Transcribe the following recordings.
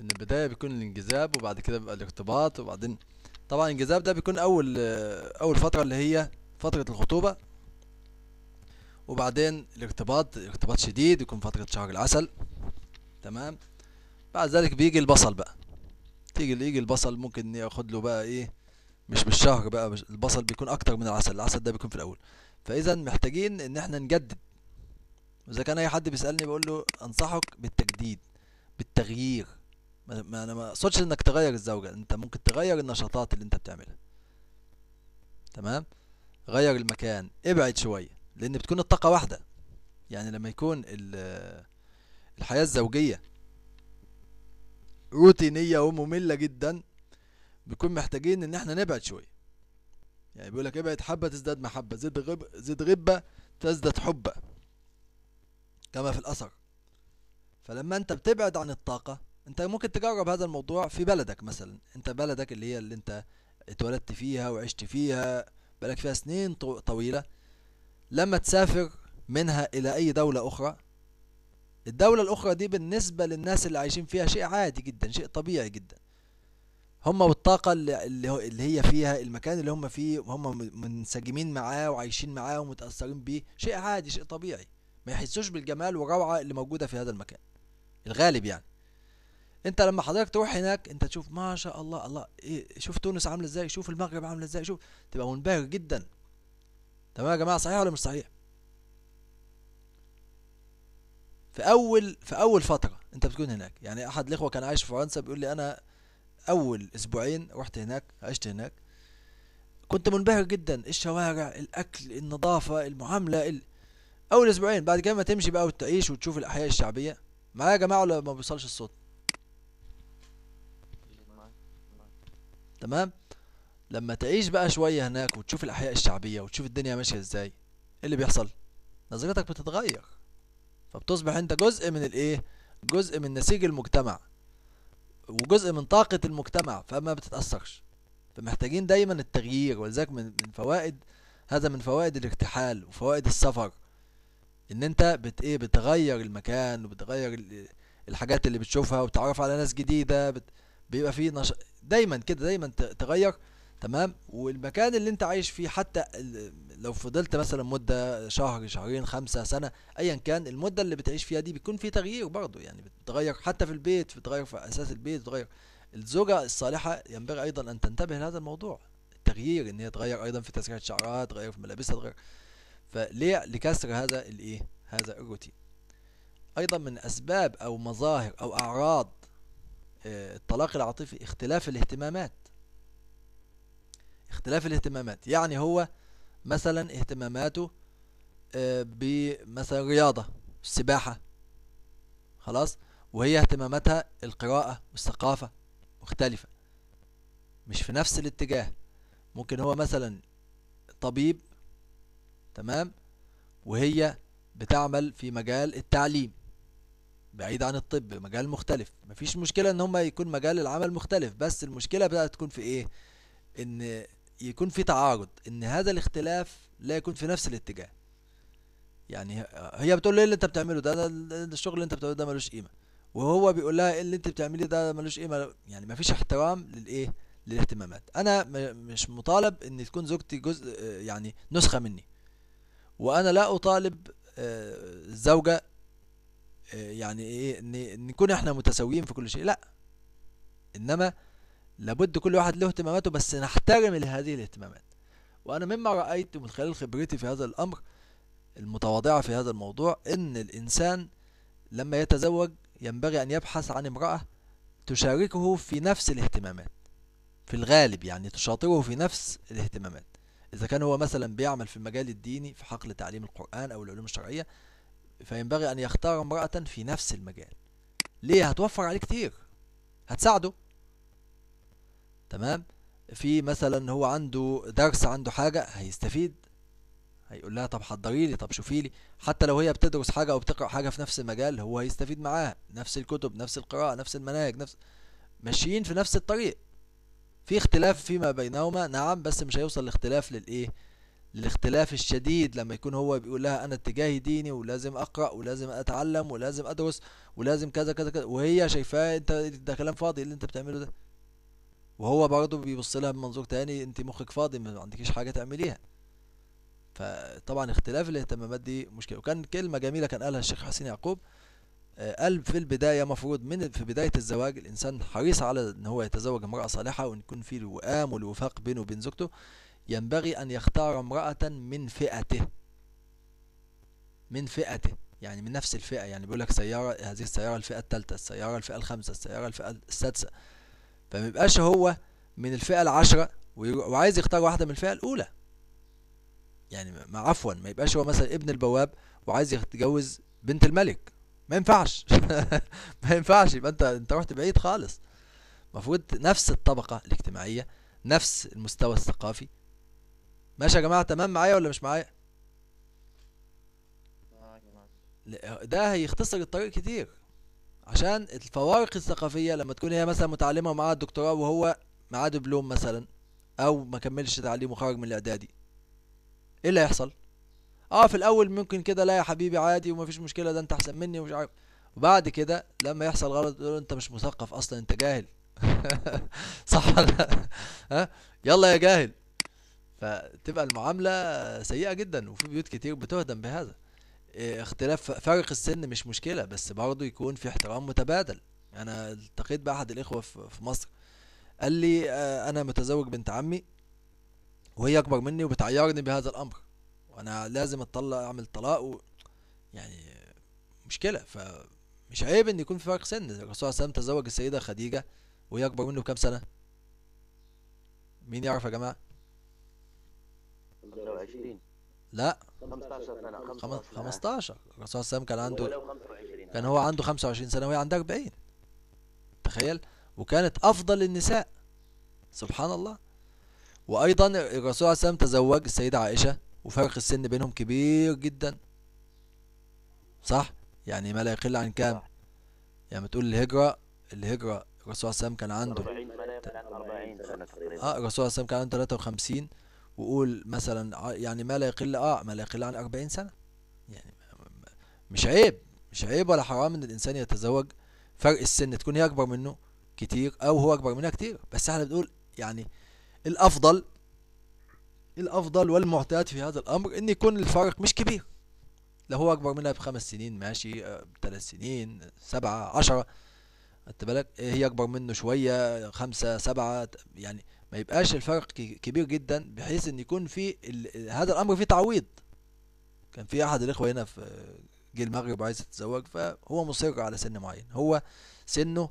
ان البداية بيكون الانجذاب، وبعد كده بيبقى الارتباط، وبعدين طبعا الانجذاب ده بيكون اول فترة اللي هي فترة الخطوبة، وبعدين ارتباط شديد يكون فترة شهر العسل. تمام. بعد ذلك بيجي البصل بقى. يجي البصل، ممكن ياخد له بقى ايه، مش بالشهر بقى، البصل بيكون اكتر من العسل. العسل ده بيكون في الاول. فاذا محتاجين ان احنا نجدد. اذا كان اي حد بيسالني بقول له انصحك بالتجديد، بالتغيير. ما انا ما اقصدش انك تغير الزوجة، انت ممكن تغير النشاطات اللي انت بتعملها. تمام. غير المكان، ابعد شوية، لان بتكون الطاقة واحدة. يعني لما يكون الحياة الزوجية روتينية ومملة جدا، بيكون محتاجين ان احنا نبعد شوية. يعني بيقول لك ابعد حبة تزداد محبة، زد غبة تزداد حبة، كما في الأثر. فلما انت بتبعد عن الطاقة، انت ممكن تجرب هذا الموضوع في بلدك مثلا. انت بلدك اللي هي اللي انت اتولدت فيها وعشت فيها، بقالك فيها سنين طويلة. لما تسافر منها إلى أي دولة أخرى، الدولة الأخرى دي بالنسبة للناس اللي عايشين فيها شيء عادي جدا، شيء طبيعي جدا. هم والطاقة اللي هي فيها، المكان اللي هم فيه، هم منسجمين معاه وعايشين معاه ومتأثرين بيه، شيء عادي، شيء طبيعي. ما يحسوش بالجمال والروعة اللي موجودة في هذا المكان، الغالب يعني. انت لما حضرتك تروح هناك، انت تشوف ما شاء الله، الله ايه، شوف تونس عامله ازاي، شوف المغرب عامله ازاي، شوف، تبقى منبهر جدا. تمام يا جماعه، صحيح ولا مش صحيح؟ في اول فتره انت بتكون هناك. يعني احد الاخوه كان عايش في فرنسا، بيقول لي انا اول اسبوعين رحت هناك، عشت هناك، كنت منبهر جدا. الشوارع، الاكل، النظافه، المعامله، اول اسبوعين. بعد كده ما تمشي بقى وتعيش وتشوف الاحياء الشعبيه. معايا يا جماعه ولا ما بيوصلش الصوت؟ معاك معاك. تمام. لما تعيش بقى شويه هناك وتشوف الاحياء الشعبيه وتشوف الدنيا ماشيه ازاي، ايه اللي بيحصل؟ نظرتك بتتغير. فبتصبح انت جزء من الايه، جزء من نسيج المجتمع، وجزء من طاقة المجتمع، فما بتتأثرش. فمحتاجين دايما التغيير. ولذلك من فوائد، هذا من فوائد الارتحال وفوائد السفر، ان انت بتغير المكان، وبتغير الحاجات اللي بتشوفها، وبتعرف على ناس جديدة، بيبقى فيه دايما كده، دايما تغير. تمام. والمكان اللي انت عايش فيه، حتى لو فضلت مثلا مدة شهر، شهرين، 5 سنة، ايا كان المدة اللي بتعيش فيها دي، بيكون في تغيير برضو. يعني بتغير حتى في البيت، بتغير في اساس البيت، بتغير. الزوجة الصالحة ينبغي ايضا ان تنتبه لهذا الموضوع، التغيير، ان هي تغير ايضا في تسريحة شعرها، تغير في ملابسها، تغير. فليه؟ لكسر هذا الايه، هذا الروتين. ايضا من اسباب او مظاهر او اعراض الطلاق العاطفي اختلاف الاهتمامات. اختلاف الاهتمامات يعني هو مثلا اهتماماته بمثلا رياضة، السباحة، خلاص، وهي اهتماماتها القراءة والثقافة، مختلفة، مش في نفس الاتجاه. ممكن هو مثلا طبيب، تمام، وهي بتعمل في مجال التعليم، بعيد عن الطب، مجال مختلف. مفيش مشكلة ان هما يكون مجال العمل مختلف، بس المشكلة بقى تكون في ايه؟ ان يكون في تعارض، ان هذا الاختلاف لا يكون في نفس الاتجاه. يعني هي بتقول له ايه اللي انت بتعمله ده، الشغل اللي انت بتعمله ده ملوش قيمة، وهو بيقول لها ايه اللي انت بتعمليه ده ملوش قيمة. يعني مفيش احترام للايه، للاهتمامات. انا مش مطالب ان تكون زوجتي جزء يعني نسخة مني، وانا لا اطالب الزوجة يعني ايه ان نكون احنا متساويين في كل شيء، لا. انما لابد كل واحد له اهتماماته، بس نحترم هذه الاهتمامات. وانا مما رأيت من خلال خبرتي في هذا الامر المتواضعة في هذا الموضوع، ان الانسان لما يتزوج ينبغي ان يبحث عن امرأة تشاركه في نفس الاهتمامات، في الغالب يعني تشاطره في نفس الاهتمامات. اذا كان هو مثلا بيعمل في المجال الديني في حقل تعليم القرآن او العلوم الشرعية، فينبغي ان يختار امرأة في نفس المجال. ليه؟ هتوفر عليه كتير، هتساعده. تمام. في مثلا هو عنده درس، عنده حاجة، هيستفيد، هيقول لها طب حضري لي، طب شوفي لي. حتى لو هي بتدرس حاجة او بتقرأ حاجة في نفس المجال، هو هيستفيد معاها، نفس الكتب، نفس القراءة، نفس المناهج، نفس، ماشيين في نفس الطريق. في اختلاف فيما بينهما نعم، بس مش هيوصل لاختلاف للايه، الاختلاف الشديد لما يكون هو بيقول لها انا اتجاهي ديني ولازم اقرا ولازم اتعلم ولازم ادرس ولازم كذا كذا كذا، وهي شايفاه انت ده كلام فاضي اللي انت بتعمله ده، وهو برضه بيبص لها بمنظور تاني، انت مخك فاضي ما عندكيش حاجه تعمليها. فطبعا اختلاف الاهتمامات دي مشكله. وكان كلمه جميله كان قالها الشيخ حسين يعقوب، قال في البدايه مفروض في بدايه الزواج الانسان حريص على ان هو يتزوج امراه صالحه وان يكون في الوئام والوفاق بينه وبين زوجته. ينبغي ان يختار امراه من فئته، من فئته يعني من نفس الفئه، يعني بيقول لك سياره، هذه السياره الفئه الثالثه، السياره الفئه الخامسه، السياره الفئه السادسه. فما يبقاش هو من الفئه العشره وعايز يختار واحده من الفئه الاولى. يعني ما عفوا ما يبقاش هو مثلا ابن البواب وعايز يتجوز بنت الملك، ما ينفعش. ما ينفعش، يبقى انت رحت بعيد خالص. المفروض نفس الطبقة الاجتماعية، نفس المستوى الثقافي. ماشي يا جماعة؟ تمام معايا ولا مش معايا؟ معاك معاك. ده هيختصر الطريق كتير. عشان الفوارق الثقافية لما تكون هي مثلا متعلمة ومعاها الدكتوراه وهو معاه دبلوم مثلا، او ما كملش تعليمه وخرج من الاعدادي، ايه اللي هيحصل؟ اه في الاول ممكن كده لا يا حبيبي عادي ومفيش مشكله، ده انت احسن مني ومش عارف. وبعد كده لما يحصل غلط تقول له انت مش مثقف اصلا، انت جاهل. صح ولا لا؟ ها، يلا يا جاهل. فتبقى المعامله سيئه جدا، وفي بيوت كتير بتهدم بهذا. اختلاف فرق السن مش مشكله، بس برضه يكون في احترام متبادل. انا التقيت باحد الاخوه في مصر، قال لي انا متزوج بنت عمي وهي اكبر مني وبتعيرني بهذا الامر، وانا لازم اعمل طلاق يعني مشكلة. فمش عيب ان يكون في فرق سن. الرسول صلى الله عليه وسلم تزوج السيدة خديجة وهي اكبر منه بكام سنة؟ مين يعرف يا جماعة؟ 25. لا، 15 سنة، 25 عام. 15. الرسول صلى الله عليه وسلم كان عنده، ولو 25 كان عام. هو عنده 25 سنة وهي عندها 40. تخيل. وكانت افضل النساء، سبحان الله. وايضا الرسول صلى الله عليه وسلم تزوج السيدة عائشة وفرق السن بينهم كبير جدا، صح؟ يعني ما لا يقل عن كام؟ صح. يعني بتقول الهجرة الرسول صلى الله عليه وسلم كان عنده 40 سنة، 40 سنة تقريبا. اه الرسول صلى الله عليه وسلم كان عنده 53، وقول مثلا يعني ما لا يقل عن 40 سنة. يعني مش عيب، مش عيب ولا حرام ان الانسان يتزوج فرق السن تكون هي اكبر منه كتير او هو اكبر منها كتير. بس احنا بنقول يعني الافضل، الافضل والمعتاد في هذا الامر ان يكون الفرق مش كبير. لو هو اكبر منها ب5 سنين ماشي، ب3 سنين، 7 10، خدت بالك؟ هي اكبر منه شويه 5 7، يعني ما يبقاش الفرق كبير جدا بحيث ان يكون في هذا الامر فيه تعويض. كان في احد الاخوه هنا في جه المغرب عايز يتزوج، فهو مصر على سن معين، هو سنه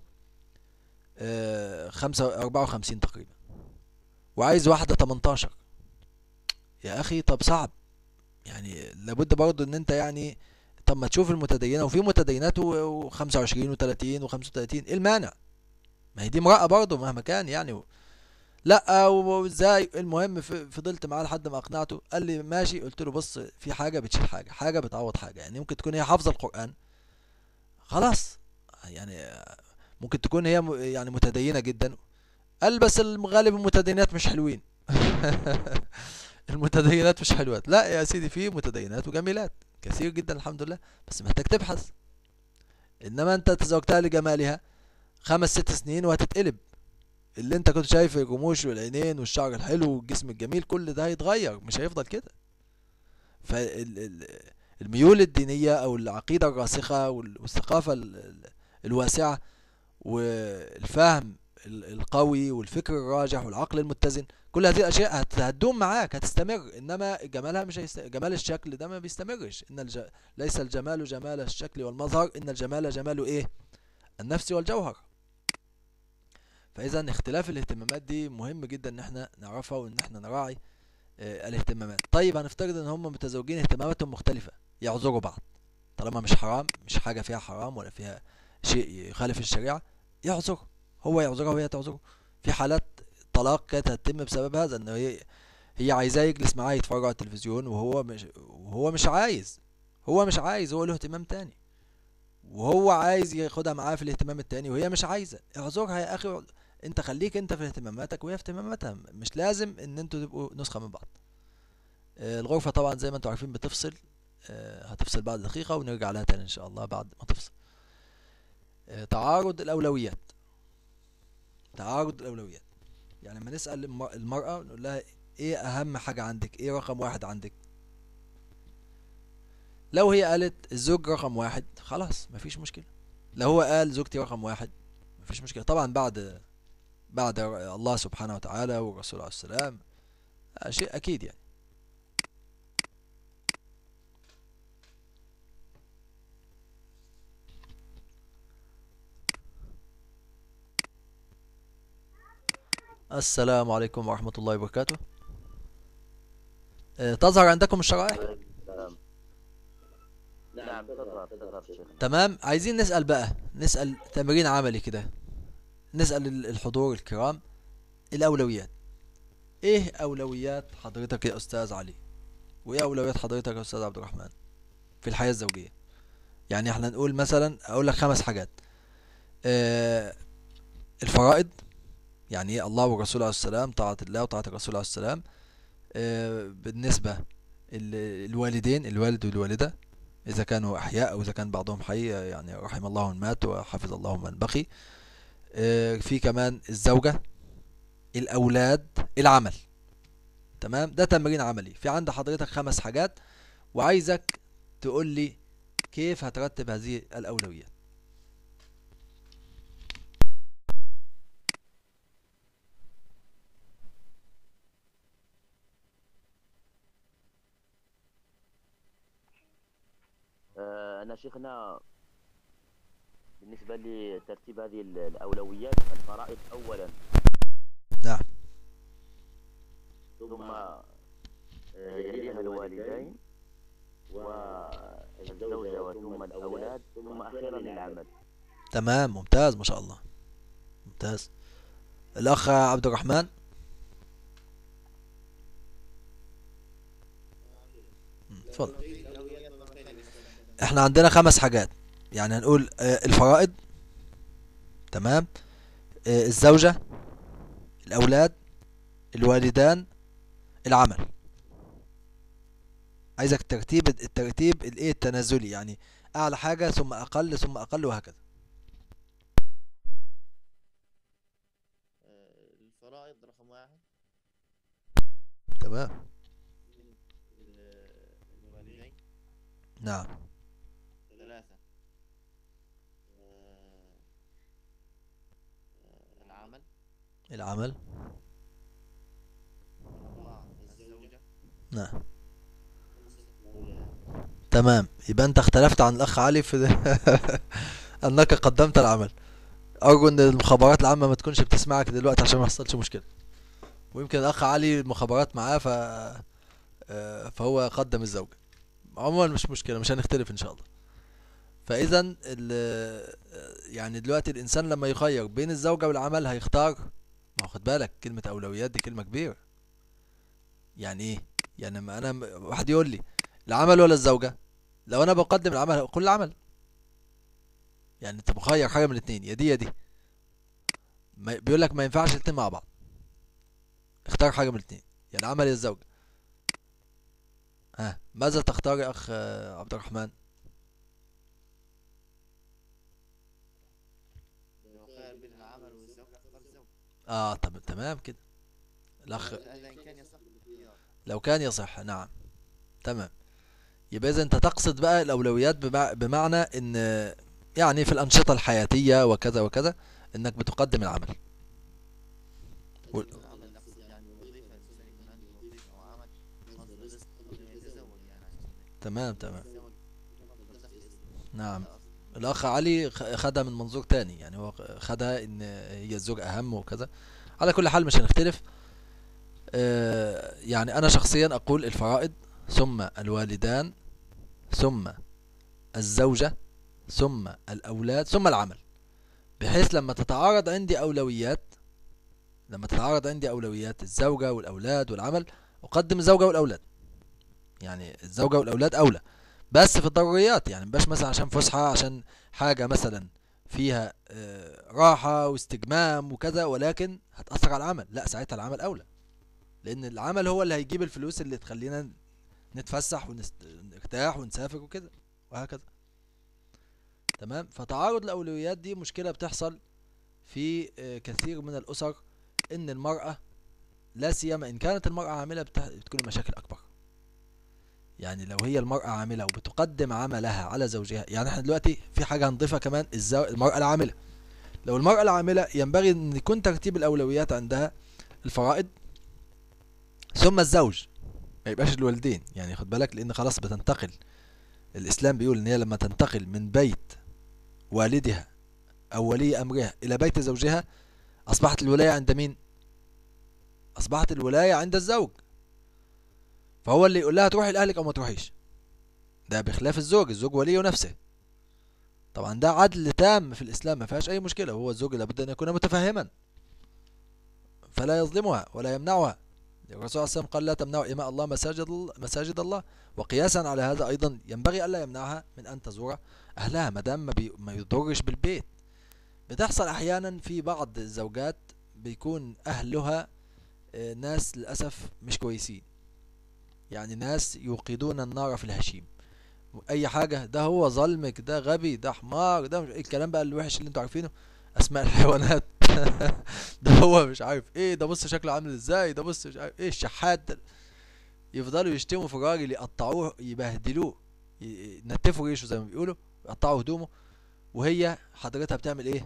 54 تقريبا، وعايز واحده 18. يا اخي طب صعب، يعني لابد برضه ان انت يعني، طب ما تشوف المتدينه، وفي متدينات و25 و30 و35، ايه المانع؟ ما هي دي امرأة برضه مهما كان يعني. لا وازاي؟ المهم فضلت معاه لحد ما اقنعته، قال لي ماشي. قلت له بص، في حاجة بتشيل حاجة، حاجة بتعوض حاجة. يعني ممكن تكون هي حافظة القرآن خلاص، يعني ممكن تكون هي يعني متدينة جدا، قال بس الغالب المتدينات مش حلوين. المتدينات مش حلوات. لا يا سيدي، في متدينات وجميلات كثير جدا الحمد لله، بس محتاج تبحث. انما انت تزوجتها لجمالها 5 6 سنين وهتتقلب. اللي انت كنت شايف الرموش والعينين والشعر الحلو والجسم الجميل كل ده هيتغير، مش هيفضل كده. فالميول الدينية او العقيدة الراسخة والثقافة الواسعة والفهم القوي والفكر الراجح والعقل المتزن، كل هذه الاشياء هتدوم معاك، هتستمر. انما جمالها مش جمال الشكل ده ما بيستمرش. ليس الجمال جمال الشكل والمظهر، ان الجمال جمال ايه؟ النفس والجوهر. فاذا اختلاف الاهتمامات دي مهم جدا ان احنا نعرفها وان احنا نراعي الاهتمامات. طيب هنفترض ان هم متزوجين اهتماماتهم مختلفة، يعذروا بعض طالما مش حرام، مش حاجة فيها حرام ولا فيها شيء يخالف الشريعة، يعذره، هو يعذرها وهي تعذره. في حالات طلاق كانت هتتم بسبب هذا، ان هي عايزاه يجلس معاه يتفرج على التلفزيون وهو مش عايز، هو مش عايز، هو له اهتمام تاني، وهو عايز ياخدها معاه في الاهتمام التاني وهي مش عايزة. اعذرها يا اخي، انت خليك انت في اهتماماتك وهي في اهتماماتها، مش لازم ان انتوا تبقوا نسخة من بعض. الغرفة طبعا زي ما انتوا عارفين بتفصل، هتفصل بعد دقيقة ونرجع لها تاني ان شاء الله بعد ما تفصل. تعارض الأولويات. تعارض الأولويات يعني لما نسأل المرأة نقول لها ايه أهم حاجة عندك، ايه رقم واحد عندك؟ لو هي قالت الزوج رقم واحد خلاص مفيش مشكلة، لو هو قال زوجتي رقم واحد مفيش مشكلة طبعا، بعد الله سبحانه وتعالى والرسول عليه السلام، شيء أكيد يعني. السلام عليكم ورحمة الله وبركاته. تظهر عندكم الشرائح؟ السلام. نعم تظهر شيخنا. تمام. عايزين نسأل بقى، نسأل تمرين عملي كده، نسأل الحضور الكرام الأولويات. ايه أولويات حضرتك يا أستاذ علي؟ وايه أولويات حضرتك يا أستاذ عبد الرحمن في الحياة الزوجية؟ يعني احنا نقول مثلا، أقول لك 5 حاجات. آه الفرائض، يعني ايه الله والرسول عليه السلام، طاعة الله وطاعة الرسول عليه السلام. بالنسبة الوالدين، الوالد والوالدة إذا كانوا أحياء أو إذا كان بعضهم حي، يعني رحم الله من مات وحفظ الله من بقي. في كمان الزوجة، الأولاد، العمل. تمام، ده تمرين عملي. في عند حضرتك 5 حاجات وعايزك تقول لي كيف هترتب هذه الأولويات. أنا شيخنا بالنسبة لترتيب هذه الأولويات، الفرائض أولا، نعم. ثم يليها الوالدين والزوجة وثم الأولاد ثم أخيرا العمل. تمام، ممتاز ما شاء الله، ممتاز. الأخ عبد الرحمن. اتفضل. احنا عندنا 5 حاجات، يعني هنقول الفرائض، تمام، الزوجة، الأولاد، الوالدان، العمل. عايزك الترتيب الايه التنازلي، يعني اعلى حاجة ثم اقل ثم اقل وهكذا. الفرائض رقم 1، تمام. الوالدين نعم. 3، العمل العمل. 4، الزوجة نعم. 5، الأولاد. تمام، يبقى انت اختلفت عن الاخ علي في انك قدمت العمل. ارجو ان المخابرات العامة ما تكونش بتسمعك دلوقتي عشان ما يحصلش مشكلة، ويمكن الاخ علي المخابرات معاه فهو قدم الزوجة. عموما مش مشكلة، مش هنختلف ان شاء الله. فاذا يعني دلوقتي الانسان لما يخير بين الزوجة والعمل هيختار. ما هو خد بالك كلمة اولويات دي كلمة كبيرة. يعني ايه؟ يعني لما واحد يقول لي العمل ولا الزوجة، لو انا بقدم العمل هقول العمل. يعني انت مخير حاجة من الاتنين، يا دي يا دي. بيقول لك ما ينفعش الاتنين مع بعض، اختار حاجة من الاتنين، يا العمل يا الزوجة. ها، ماذا تختار يا اخ عبد الرحمن؟ لو خير بين العمل والزوجة اختار الزوجة. طب تمام كده. الاخ هذا إن كان يصح الاختيار. لو كان يصح، نعم. تمام. يبقى اذا انت تقصد بقى الاولويات بمعنى ان يعني في الانشطة الحياتية وكذا وكذا انك بتقدم العمل. العمل نقصد يعني وظيفة، الإنسان يكون عنده وظيفة أو عمل مصدر رزق قبل ما يتزوج، يعني عشان تمام تمام. يتزوج مصدر دخل نعم. هذا أصل. الاخ علي خدها من منظور تاني، يعني هو خدها ان هي الزوج اهم وكذا. على كل حال مش هنختلف. يعني انا شخصيا اقول الفرائض، ثم الوالدان، ثم الزوجة، ثم الاولاد، ثم العمل. بحيث لما تتعارض عندي اولويات الزوجة والاولاد والعمل، اقدم الزوجة والاولاد. يعني الزوجة والاولاد اولى، بس في الضروريات. يعني مبقاش مثلا عشان فسحة، عشان حاجة مثلا فيها راحة واستجمام وكذا، ولكن هتأثر على العمل، لا ساعتها العمل أولى، لأن العمل هو اللي هيجيب الفلوس اللي تخلينا نتفسح ونرتاح ونسافر وكده وهكذا. تمام. فتعارض الأولويات دي مشكلة بتحصل في كثير من الأسر، إن المرأة لا سيما إن كانت المرأة عاملة بتكون المشاكل أكبر. يعني لو هي المرأة عاملة وبتقدم عملها على زوجها، يعني احنا دلوقتي في حاجة هنضيفها كمان، المرأة العاملة. لو المرأة العاملة ينبغي أن يكون ترتيب الأولويات عندها الفرائض ثم الزوج، ما يبقاش الوالدين. يعني خد بالك، لأن خلاص بتنتقل، الإسلام بيقول إن هي لما تنتقل من بيت والدها أو ولي أمرها إلى بيت زوجها، أصبحت الولاية عند مين؟ أصبحت الولاية عند الزوج. فهو اللي يقول لها تروحي لأهلك أو ما تروحيش. ده بخلاف الزوج ولي نفسه. طبعا ده عدل تام في الإسلام، ما فيهاش أي مشكلة. وهو الزوج لابد أن يكون متفهما فلا يظلمها ولا يمنعها. الرسول صلى الله عليه وسلم قال لا تمنعوا إماء الله مساجد الله. وقياسا على هذا أيضا ينبغي ألا يمنعها من أن تزور أهلها ما دام ما يضرش بالبيت. بتحصل أحيانا في بعض الزوجات بيكون أهلها ناس للأسف مش كويسين، يعني ناس يوقدون النار في الهشيم. أي حاجة، ده هو ظلمك، ده غبي، ده حمار، ده مش الكلام بقى الوحش اللي انتوا عارفينه، أسماء الحيوانات. ده هو مش عارف ايه، ده بص شكله عامل ازاي، ده بص مش عارف ايه الشحات ده. يفضلوا يشتموا في الراجل، يقطعوه، يبهدلوه، ينتفوا ريشه زي ما بيقولوا، يقطعوا هدومه. وهي حضرتها بتعمل ايه؟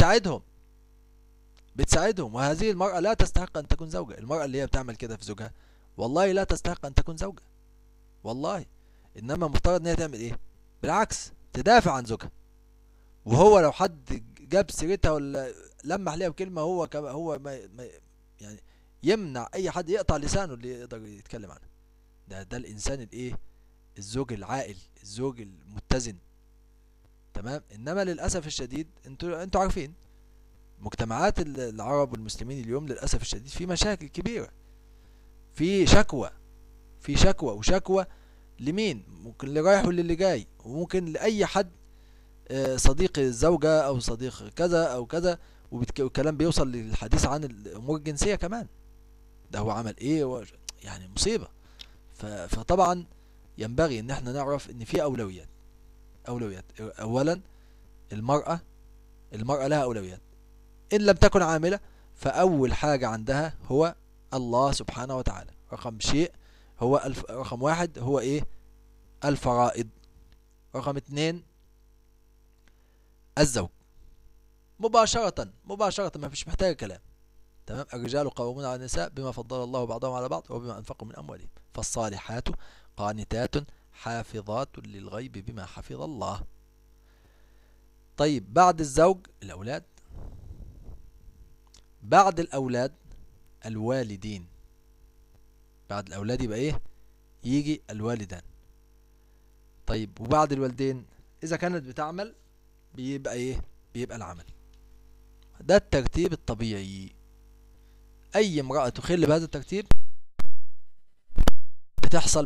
بتساعدهم. وهذه المرأة لا تستحق أن تكون زوجة. المرأة اللي هي بتعمل كده في زوجها والله لا تستحق أن تكون زوجة والله. إنما مفترض إن هي تعمل إيه؟ بالعكس، تدافع عن زوجها. وهو لو حد جاب سيرتها ولا لمح ليها بكلمة، هو ما يعني يمنع أي حد، يقطع لسانه اللي يقدر يتكلم عنه. ده الإنسان الإيه؟ الزوج العاقل، الزوج المتزن. تمام. إنما للأسف الشديد انتوا عارفين مجتمعات العرب والمسلمين اليوم للأسف الشديد في مشاكل كبيرة، في شكوى وشكوى لمين؟ ممكن اللي رايح واللي جاي، وممكن لأي حد، صديق الزوجة أو صديق كذا أو كذا. والكلام بيوصل للحديث عن الأمور الجنسية كمان، ده هو عمل إيه يعني مصيبة. فطبعا ينبغي إن احنا نعرف إن في أولويات. أولا المرأة لها أولويات. إن لم تكن عاملة فأول حاجة عندها هو الله سبحانه وتعالى. رقم واحد هو إيه؟ الفرائض. رقم 2 الزوج، مباشرة ما فيش محتاج كلام. تمام. الرجال قوامون على النساء بما فضل الله بعضهم على بعض وبما أنفقوا من أموالهم، فالصالحات قانتات حافظات للغيب بما حفظ الله. طيب بعد الزوج الأولاد، بعد الأولاد الوالدين. بعد الأولاد يبقى إيه؟ يجي الوالدان. طيب وبعد الوالدين إذا كانت بتعمل بيبقى إيه؟ بيبقى العمل. ده الترتيب الطبيعي. أي امرأة تخل بهذا الترتيب بتحصل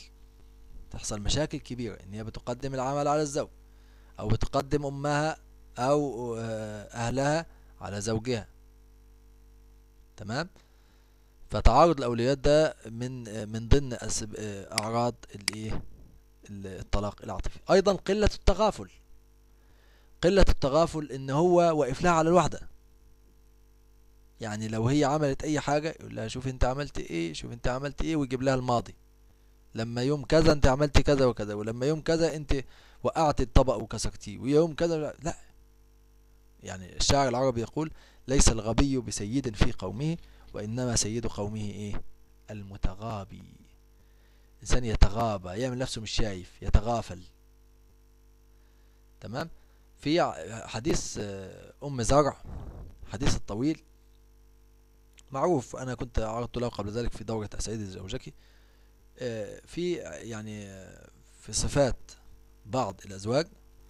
مشاكل كبيرة، إن هي بتقدم العمل على الزوج، أو بتقدم أمها أو أهلها على زوجها. تمام. فتعارض الأولويات ده من ضمن أعراض الإيه؟ الطلاق العاطفي. أيضا قلة التغافل، إن هو واقف لها على الوحدة. يعني لو هي عملت أي حاجة يقول لها شوف أنت عملت إيه، ويجيب لها الماضي. لما يوم كذا أنت عملت كذا وكذا، ولما يوم كذا أنت وقعت الطبق وكسرتيه، ويوم كذا. لا، يعني الشاعر العربي يقول ليس الغبي بسيد في قومه، وإنما سيد قومه إيه؟ المتغابي. إنسان يتغابى، يعمل نفسه مش شايف، يتغافل. تمام. في حديث أم زرع، حديث الطويل معروف، أنا كنت عرضت له قبل ذلك في دورة أسعيد زوجك. في يعني في صفات بعض الأزواج،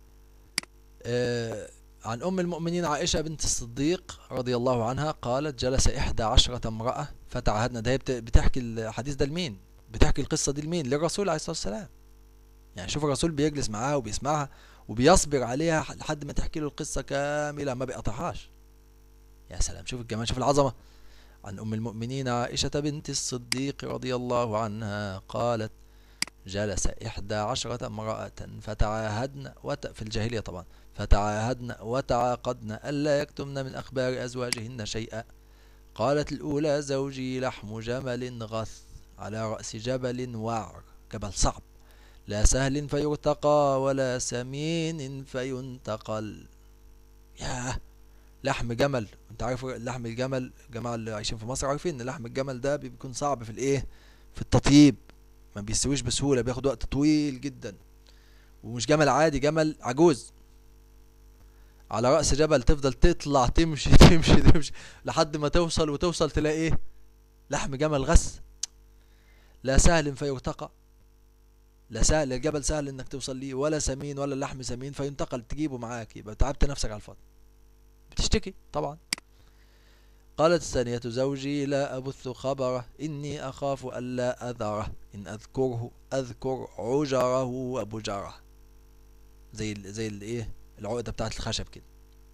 عن أم المؤمنين عائشة بنت الصديق رضي الله عنها قالت جلس 11 امرأة فتعهدنا. ده بتحكي الحديث ده لمين؟ بتحكي القصة دي لمين؟ للرسول عليه الصلاة والسلام. يعني شوف الرسول بيجلس معاها وبيسمعها وبيصبر عليها لحد ما تحكي له القصة كاملة، ما بيقطعهاش. يا سلام، شوف الجمال، شوف العظمة. عن أم المؤمنين عائشة بنت الصديق رضي الله عنها قالت جلس 11 امرأة فتعاهدن في الجاهلية طبعا، فتعاهدن وتعاقدن ألا يكتمن من أخبار أزواجهن شيئا. قالت الأولى: زوجي لحم جمل غث على رأس جبل وعر، جبل صعب، لا سهل فيرتقى ولا سمين فينتقل. ياه، لحم جمل. انت عارف لحم الجمل، الجماعة اللي عايشين في مصر عارفين ان لحم الجمل ده بيكون صعب في الايه، في التطييب، ما بيستويش بسهولة، بياخد وقت طويل جدا، ومش جمل عادي، جمل عجوز على رأس جبل، تفضل تطلع تمشي تمشي تمشي لحد ما توصل، وتوصل تلاقي ايه؟ لحم جمل غث، لا سهل فيرتقى، لا سهل الجبل سهل انك توصل ليه، ولا سمين، ولا اللحم سمين فينتقل تجيبه معاك، يبقى تعبت نفسك على الفاضي، بتشتكي طبعا. قالت الثانية: زوجي لا أبث خبره إني أخاف ألا أذره، إن أذكره أذكر عجره وبجره، زي الايه، العقدة بتاعت الخشب كده،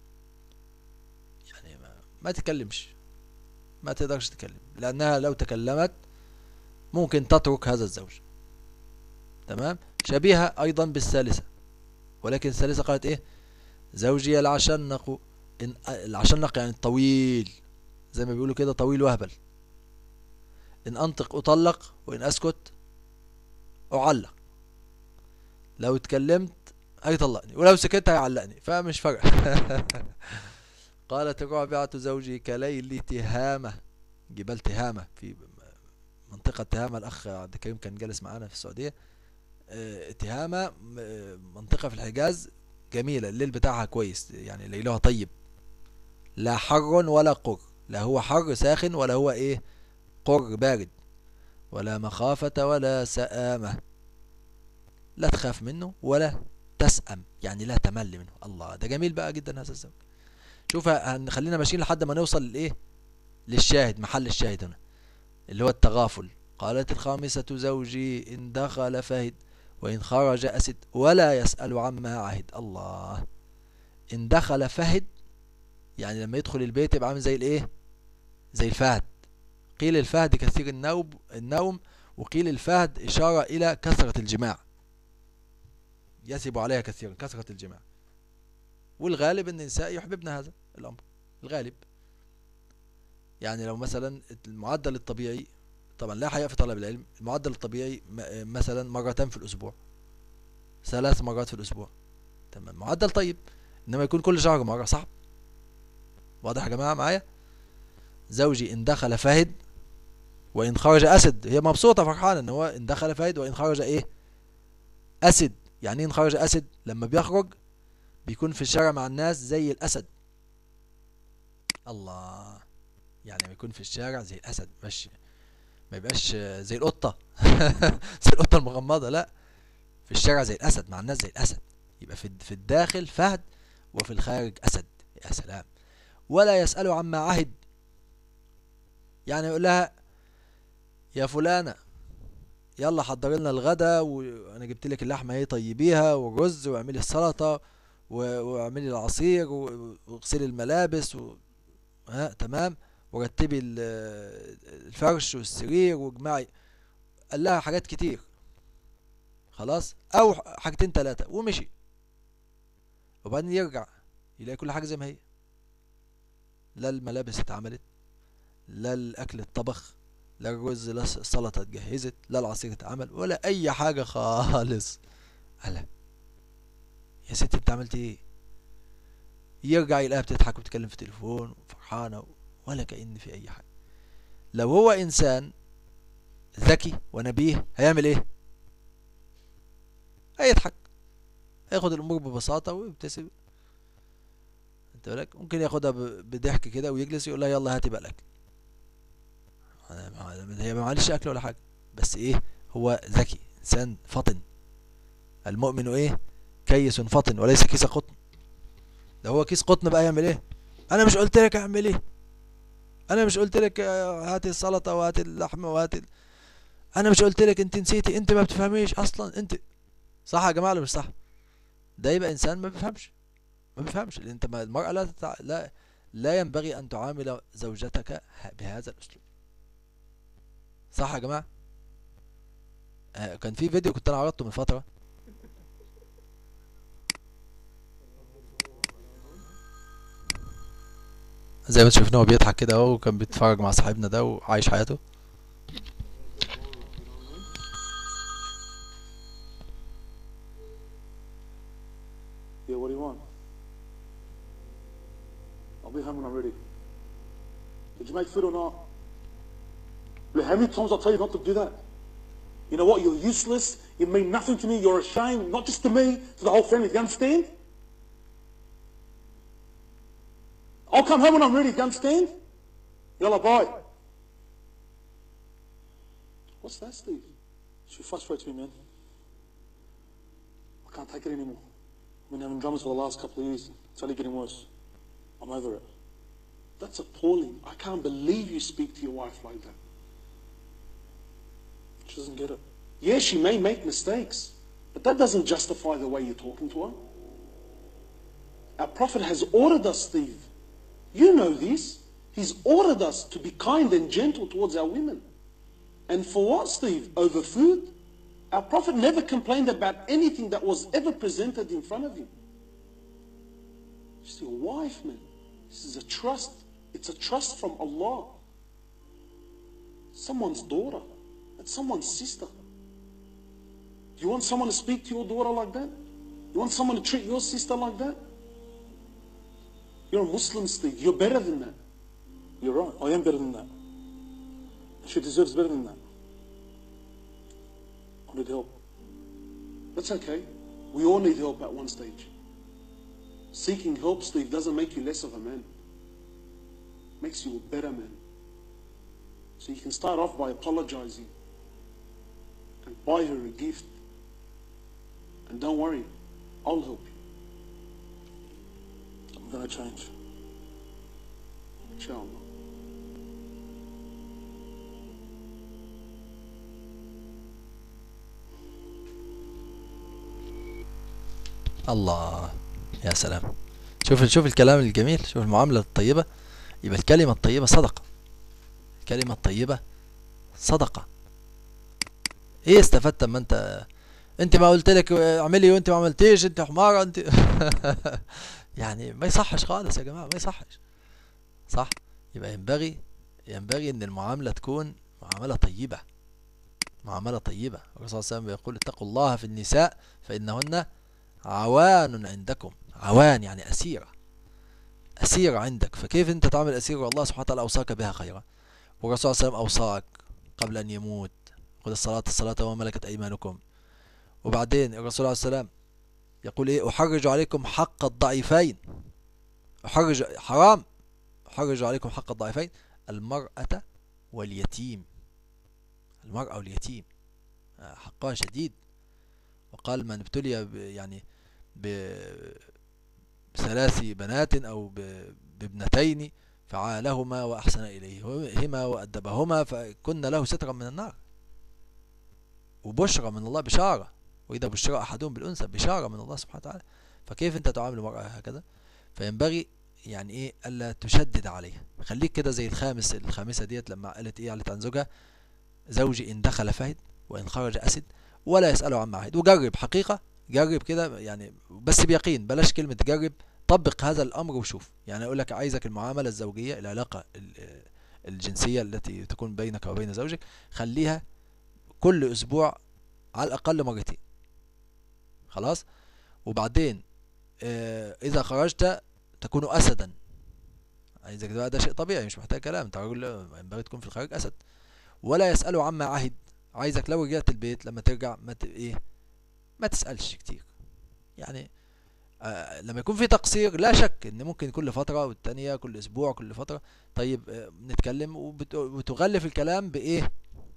يعني ما تتكلمش، ما تقدرش تتكلم، لأنها لو تكلمت ممكن تترك هذا الزوج. تمام. شبيهة أيضا بالثالثة، ولكن الثالثة قالت إيه؟ زوجي العشنق، العشنق يعني الطويل، زي ما بيقولوا كده، طويل وهبل. إن أنطق أطلق، وإن أسكت أعلق. لو اتكلمت هيطلقني، ولو سكت هيعلقني، فمش فارقة. قالت الرابعة: زوجي كليل تهامة، جبال تهامة في منطقة تهامة، الأخ عبد الكريم كان جالس معانا في السعودية. تهامة منطقة في الحجاز جميلة، الليل بتاعها كويس، يعني ليلها طيب، لا حر ولا قر، لا هو حر ساخن ولا هو ايه، قر بارد، ولا مخافة ولا سآمة، لا تخاف منه ولا تسأم، يعني لا تمل منه. الله، ده جميل بقى جدا هذا الزوج. شوف، هنخلينا ماشيين لحد ما نوصل للايه، للشاهد، محل الشاهد هنا اللي هو التغافل. قالت الخامسة: زوجي إن دخل فهد وإن خرج أسد ولا يسأل عما عهد. الله، إن دخل فهد يعني لما يدخل البيت يبقى عامل زي الايه، زي الفهد. قيل الفهد كثير النوم، وقيل الفهد إشارة إلى كثرة الجماع، يثب عليها كثيرا كثرة الجماع، والغالب أن النساء يحببن هذا الأمر، الغالب. يعني لو مثلا المعدل الطبيعي، طبعا لا حياء في طلب العلم، المعدل الطبيعي مثلا مرتين في الأسبوع، 3 مرات في الأسبوع، تمام، معدل طيب. إنما يكون كل شهر مرة، صعب. واضح يا جماعة معايا؟ زوجي إن دخل فهد وإن خرج أسد، هي مبسوطة فرحانة إن هو إن دخل فهد وإن خرج إيه، أسد. يعني إن خرج أسد، لما بيخرج بيكون في الشارع مع الناس زي الأسد. الله، يعني بيكون في الشارع زي الأسد، مش ما يبقاش زي القطة. زي القطة المغمضة، لا، في الشارع زي الأسد، مع الناس زي الأسد، يبقى في الداخل فهد وفي الخارج أسد. يا سلام. ولا يسأل عما عهد، يعني يقول لها: يا فلانة يلا حضر لنا الغدا، وانا جبت لك اللحمه اهي، طيبيها، والرز، واعملي السلطه، واعملي العصير، واغسلي الملابس، ها تمام، ورتبي الفرش والسرير، واجمعي. قال لها حاجات كتير، خلاص، او حاجتين 3 ومشي، وبعدين يرجع يلاقي كل حاجه زي ما هي، لا الملابس اتعملت، لا الاكل اتطبخ، لا الرز، لا السلطه اتجهزت، لا العصير اتعمل، ولا اي حاجه خالص. قال: يا ستي انت عملت ايه؟ يرجع يلاقيها بتضحك وبتتكلم في التليفون وفرحانه، ولا كأن في اي حاجه. لو هو انسان ذكي ونبيه هيعمل ايه؟ هيضحك، هياخد الامور ببساطه ويبتسم. انت بالك ممكن ياخدها بضحك كده، ويجلس يقول لها: يلا هاتي بقى الاكل. هي ما معلش اكل ولا حاجه، بس ايه، هو ذكي، انسان فطن. المؤمن ايه؟ كيس فطن وليس كيس قطن. ده هو كيس قطن بقى يعمل ايه؟ انا مش قلت لك اعمل ايه؟ انا مش قلت لك هاتي السلطه وهاتي اللحمه وهاتي انا مش قلت لك؟ انت نسيتي، انت ما بتفهميش اصلا انت. صح يا جماعه ولا مش صح؟ ده يبقى انسان ما بيفهمش، ما بيفهمش. انت المرأة لا ينبغي ان تعامل زوجتك بهذا الاسلوب. صح يا جماعه؟ كان في فيديو كنت انا عرضته من فترة، زي ما شفنا هو بيضحك كده اهو، وكان بيتفرج مع صاحبنا ده وعايش حياته. Yeah, what do you want? I'll be home when I'm ready. Did you make food or not? Look, how many times I tell you not to do that? You know what? You're useless. You mean nothing to me. You're a shame, not just to me, to the whole family. Do you understand? I'll come home when I'm ready. Do you understand? Yalla, bye. What's that, Steve? She frustrates me, man. I can't take it anymore. I've been having dramas for the last couple of years. It's only getting worse. I'm over it. That's appalling. I can't believe you speak to your wife like that. She doesn't get it. Yeah, she may make mistakes, but that doesn't justify the way you're talking to her. Our Prophet has ordered us, Steve. You know this. He's ordered us to be kind and gentle towards our women. And for what, Steve? Over food? Our Prophet never complained about anything that was ever presented in front of him. She's your wife, man. This is a trust. It's a trust from Allah. Someone's daughter. That's someone's sister. Do you want someone to speak to your daughter like that? You want someone to treat your sister like that? You're a Muslim, Steve. You're better than that. You're right. I am better than that. She deserves better than that. I need help. That's okay. We all need help at one stage. Seeking help, Steve, doesn't make you less of a man. It makes you a better man. So you can start off by apologizing and buy her a gift. And don't worry, I'll help you. I'm gonna change. Inshallah. الله، يا سلام. شوف الكلام الجميل، شوف المعاملة الطيبة. يبقى الكلمة الطيبة صدقة. الكلمة الطيبة صدقة. ايه استفدت اما انت ما قلت لك اعملي وانت ما عملتيش، انت حمارة انت. يعني ما يصحش خالص يا جماعة، ما يصحش. صح. يبقى ينبغي ان المعاملة تكون معاملة طيبة، معاملة طيبة. الرسول صلى الله عليه وسلم يقول اتقوا الله في النساء فإنهن عوان عندكم. عوان يعني أسيرة عندك. فكيف انت تعمل أسير والله سبحانه وتعالى أوصاك بها خيرا؟ والرسول صلى الله عليه وسلم أوصاك قبل أن يموت قل الصلاة وما ملكت أيمانكم. وبعدين الرسول عليه السلام يقول ايه؟ أحرج عليكم حق الضعيفين. أحرج عليكم حق الضعيفين المرأة واليتيم. المرأة واليتيم حقها شديد. وقال من ابتلي يعني بثلاث بنات أو بابنتين فعالهما وأحسن إليهما وأدبهما فكن له سترا من النار. وبشرى من الله، بشارة. وإذا بشرى أحدهم بالأنثى بشارة من الله سبحانه وتعالى. فكيف أنت تعامل المرأة هكذا؟ فينبغي يعني إيه ألا تشدد عليها. خليك كده زي الخامسة ديت لما قالت إيه، قالت عن زوجها زوجي إن دخل فهد وإن خرج أسد ولا يسأله عما عهد. وجرب حقيقة، جرب كده يعني، بس بيقين، بلاش كلمة جرب. طبق هذا الأمر وشوف. يعني أقول لك عايزك المعاملة الزوجية، العلاقة الجنسية التي تكون بينك وبين زوجك، خليها كل أسبوع على الأقل مرتين. خلاص. وبعدين إذا خرجت تكون أسدا. عايزك ده شيء طبيعي مش محتاج كلام. انت راجل ينبغي تكون في الخارج أسد. ولا يسأله عما عهد. عايزك لو رجعت البيت لما ترجع ما تسألش كتير. يعني لما يكون في تقصير لا شك ان ممكن كل فترة والتانية كل اسبوع كل فترة طيب نتكلم، وتغلف الكلام بايه؟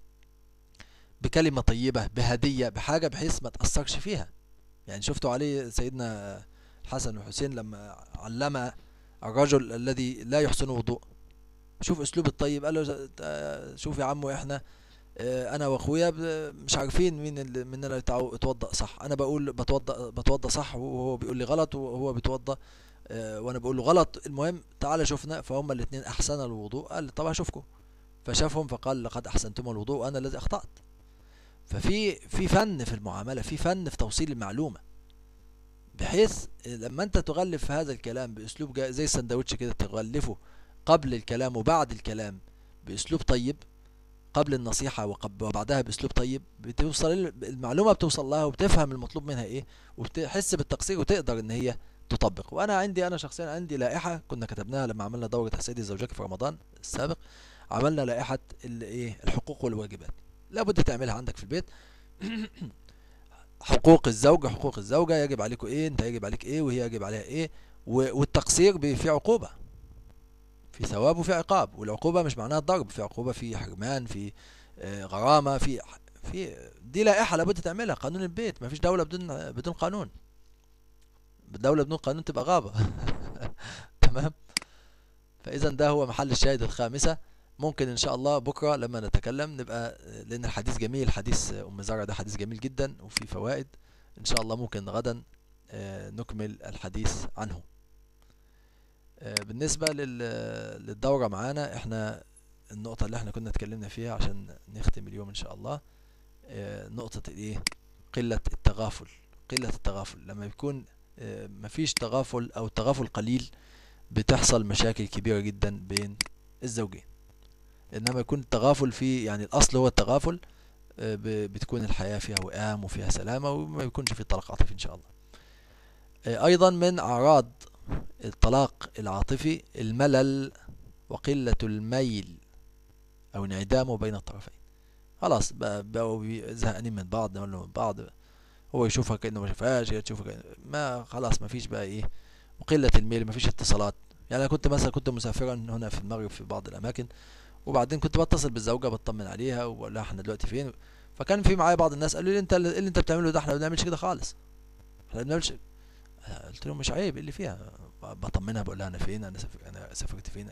بكلمة طيبة، بهدية، بحاجة بحيث ما تأثرش فيها. يعني شفتوا عليه سيدنا الحسن والحسين لما علم الرجل الذي لا يحسن وضوء. شوف اسلوب الطيب. قال له شوف يا عمو احنا انا واخويا مش عارفين مين مننا يتوضا صح. انا بقول بتوضا صح وهو بيقول لي غلط، وهو بيتوضا وانا بقول له غلط. المهم تعالى شوفنا. فهم الاثنين احسن الوضوء. قال طب هشوفكم. فشافهم فقال لقد احسنتم الوضوء وانا الذي اخطأت. ففي فن في المعاملة، في فن في توصيل المعلومة، بحيث لما انت تغلف هذا الكلام باسلوب زي السندوتش كده، تغلفه قبل الكلام وبعد الكلام باسلوب طيب، قبل النصيحة وبعدها باسلوب طيب، بتوصل المعلومة، بتوصل لها وبتفهم المطلوب منها ايه، وبتحس بالتقصير وتقدر ان هي تطبق. وانا انا شخصيا عندي لائحة كنا كتبناها لما عملنا دورة حسادي الزوجات في رمضان السابق. عملنا لائحة الحقوق والواجبات، لابد تعملها عندك في البيت. حقوق الزوجة يجب عليكم ايه، انت يجب عليك ايه، وهي يجب عليها ايه، والتقصير في عقوبة، في ثواب وفي عقاب. والعقوبة مش معناها الضرب، في عقوبة، في حرمان، في غرامة، في دي لائحة لابد تعملها، قانون البيت. ما فيش دولة بدون قانون، الدولة بدون قانون تبقى غابة. تمام. فإذا ده هو محل الشاهد الخامسة. ممكن إن شاء الله بكرة لما نتكلم نبقى، لأن الحديث جميل، حديث أم زرع ده حديث جميل جدا وفي فوائد. إن شاء الله ممكن غدا نكمل الحديث عنه. بالنسبة للدورة معانا، احنا النقطة اللي احنا كنا اتكلمنا فيها عشان نختم اليوم إن شاء الله، نقطة ايه؟ قلة التغافل. لما يكون مفيش تغافل أو التغافل قليل، بتحصل مشاكل كبيرة جدا بين الزوجين. انما يكون التغافل فيه، يعني الاصل هو التغافل، بتكون الحياة فيها وئام وفيها سلامة، وما يكونش فيه طلاق عاطفي ان شاء الله. ايضا من اعراض الطلاق العاطفي الملل وقلة الميل او انعدامه بين الطرفين. خلاص بقوا زهقانين من بعض، من بعض، هو يشوفها كأنه ما شافهاش، هي تشوفها ما خلاص ما فيش بقى ايه، وقلة الميل، ما فيش اتصالات. يعني انا كنت مسافرا هنا في المغرب في بعض الاماكن، وبعدين كنت بتصل بالزوجه بطمن عليها وبقول لها احنا دلوقتي فين. فكان في معايا بعض الناس قالوا لي انت اللي انت بتعمله ده، احنا ما بنعملش كده خالص، احنا ما بنعملش. قلت لهم مش عيب، إيه اللي فيها؟ بطمنها بقول لها انا فين، انا سافرت فين.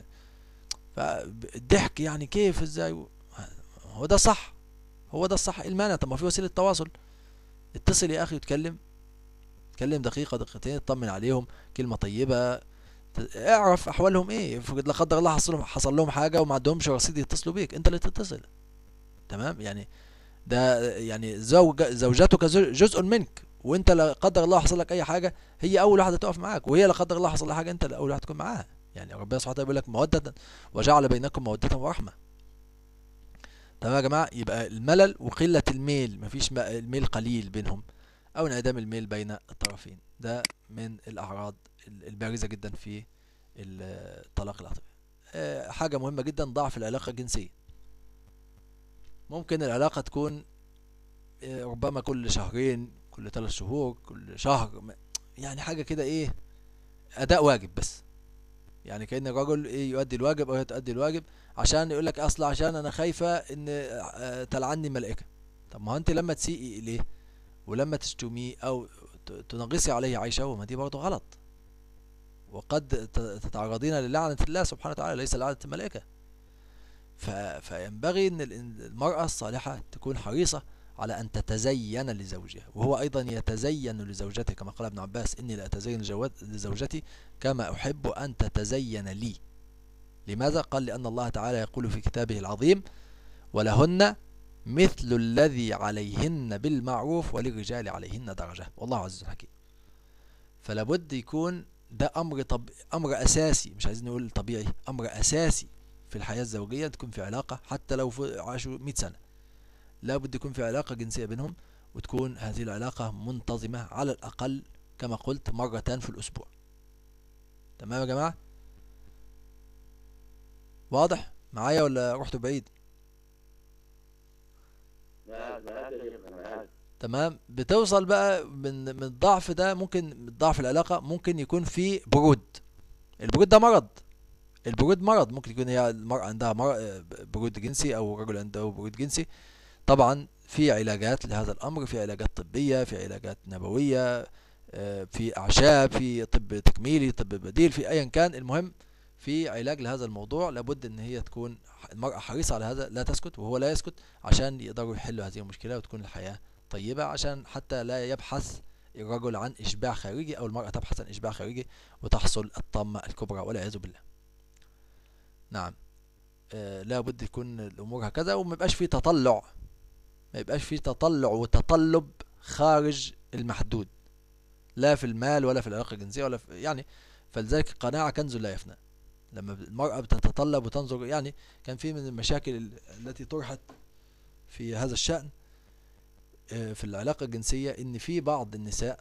فالضحك يعني كيف، ازاي؟ هو ده صح، هو ده الصح. إيه المانع؟ طب ما في وسيله تواصل، اتصل يا اخي وتكلم دقيقه دقيقتين، اطمن عليهم كلمه طيبه، اعرف احوالهم ايه. لا قدر الله حصل لهم حاجه وما عندهمش رصيد يتصلوا بيك، انت اللي تتصل. تمام. يعني ده يعني زوجتك جزء منك، وانت لا قدر الله حصل لك اي حاجه، هي اول واحده تقف معاك، وهي لا قدر الله حصل لها حاجه، انت اول واحد تكون معاها. يعني ربنا سبحانه وتعالى بيقول لك موده وجعل بينكم موده ورحمه. تمام يا جماعه. يبقى الملل وقله الميل، مفيش الميل قليل بينهم، او انعدام الميل بين الطرفين، ده من الاعراض البارزه جدا في الطلاق العاطفي. حاجه مهمه جدا، ضعف العلاقه الجنسيه. ممكن العلاقه تكون ربما كل شهرين، كل 3 شهور، كل شهر، يعني حاجه كده ايه، اداء واجب بس. يعني كأن الرجل ايه يؤدي الواجب او هي تؤدي الواجب، عشان يقول لك اصلا عشان انا خايفه ان تلعني ملائكه. طب ما هو انت لما تسيئي اليه ولما تشتميه او تنغصي عليه عيشه، وما دي برضه غلط، وقد تتعرضين للعنة الله سبحانه وتعالى، ليس لعنة الملائكة. فينبغي ان المرأة الصالحة تكون حريصة على ان تتزين لزوجها، وهو ايضا يتزين لزوجته، كما قال ابن عباس: اني لاتزين لزوجتي كما احب ان تتزين لي. لماذا؟ قال: لان الله تعالى يقول في كتابه العظيم: ولهن مثل الذي عليهن بالمعروف وللرجال عليهن درجة، والله عز حكيم. فلا بد يكون ده امر اساسي، مش عايزين نقول طبيعي، امر اساسي في الحياة الزوجية، تكون في علاقة حتى لو عاشوا 100 سنة، لا بد يكون في علاقة جنسية بينهم، وتكون هذه العلاقة منتظمة على الاقل كما قلت مرتان في الاسبوع. تمام يا جماعة؟ واضح معايا ولا رحتوا بعيد؟ تمام. بتوصل بقى من الضعف ده، ممكن ضعف العلاقة ممكن يكون في برود. البرود ده مرض، البرود مرض. ممكن يكون هي المرأة عندها برود جنسي او الرجل عنده برود جنسي. طبعا في علاجات لهذا الامر، في علاجات طبية، في علاجات نبوية، في اعشاب، في طب تكميلي، طب بديل، في ايا كان. المهم في علاج لهذا الموضوع. لابد ان هي تكون المرأة حريصة على هذا، لا تسكت وهو لا يسكت، عشان يقدروا يحلوا هذه المشكلة وتكون الحياة طيبة، عشان حتى لا يبحث الرجل عن إشباع خارجي أو المرأة تبحث عن إشباع خارجي وتحصل الطامة الكبرى والعياذ بالله. نعم. لا بد يكون الأمور هكذا، وما يبقاش في تطلع، ما يبقاش فيه تطلع وتطلب خارج المحدود، لا في المال ولا في العلاقة الجنسية ولا في يعني. فلذلك القناعة كنز لا يفنى. لما المرأة بتتطلب وتنظر، يعني كان في من المشاكل التي طرحت في هذا الشأن في العلاقة الجنسية، ان في بعض النساء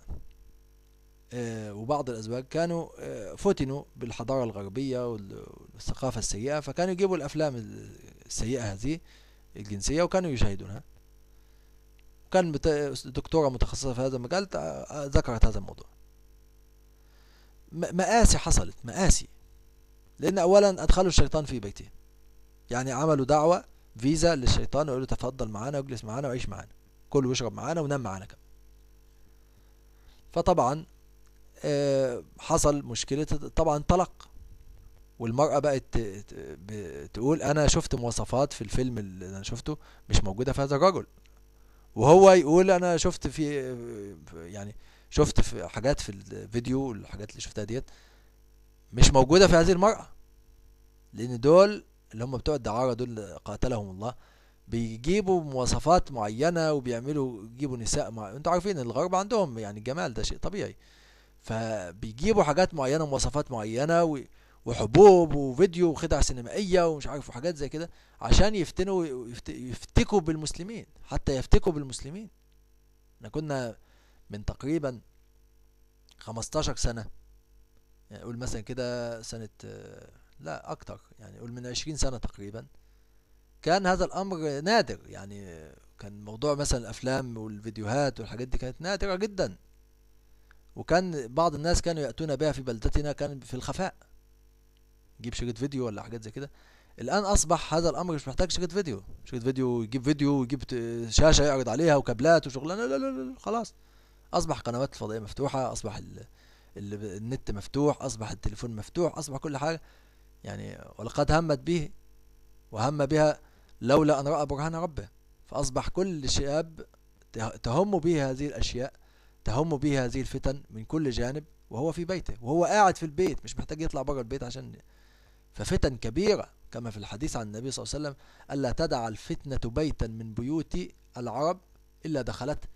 وبعض الأزواج كانوا فتنوا بالحضارة الغربية والثقافة السيئة، فكانوا يجيبوا الأفلام السيئة هذه الجنسية وكانوا يشاهدونها. كان دكتورة متخصصة في هذا المجال ذكرت هذا الموضوع. مآسي حصلت، مآسي، لأن أولا أدخلوا الشيطان في بيته، يعني عملوا دعوة فيزا للشيطان ويقولوا تفضل معانا واجلس معانا وعيش معانا، كل واشرب معانا ونام معانا كمان. فطبعا حصل مشكلة طبعا طلاق، والمرأة بقت تقول أنا شفت مواصفات في الفيلم اللي أنا شفته مش موجودة في هذا الرجل، وهو يقول أنا شفت يعني شفت في حاجات في الفيديو، الحاجات اللي شفتها ديت مش موجودة في هذه المرأة. لأن دول اللي هم بتوع الدعارة دول قاتلهم الله بيجيبوا مواصفات معينة وبيعملوا يجيبوا نساء انتوا عارفين الغرب عندهم يعني الجمال ده شيء طبيعي، فبيجيبوا حاجات معينة مواصفات معينة وحبوب وفيديو وخدع سينمائية ومش عارف وحاجات زي كده عشان يفتنوا يفتكوا بالمسلمين، حتى يفتكوا بالمسلمين. احنا كنا من تقريبا 15 سنة، يعني قول مثلا كده سنة لا اكتر، يعني قول من 20 سنة تقريبا، كان هذا الامر نادر. يعني كان موضوع مثلا الافلام والفيديوهات والحاجات دي كانت نادرة جدا، وكان بعض الناس كانوا يأتون بها في بلدتنا كان في الخفاء، يجيب شريط فيديو ولا حاجات زي كده. الآن أصبح هذا الأمر مش محتاج شريط فيديو، يجيب فيديو ويجيب شاشة يعرض عليها وكابلات وشغلانة، لا لا لا خلاص. أصبح قنوات الفضائية مفتوحة، أصبح النت مفتوح، أصبح التليفون مفتوح، أصبح كل حاجة يعني. ولقد همت به وهم بها لولا أن رأى برهان ربه. فأصبح كل شاب تهم به هذه الأشياء، تهم به هذه الفتن من كل جانب وهو في بيته، وهو قاعد في البيت مش محتاج يطلع بره البيت عشان. ففتن كبيرة كما في الحديث عن النبي صلى الله عليه وسلم: ألا تدع الفتنة بيتا من بيوت العرب إلا دخلته.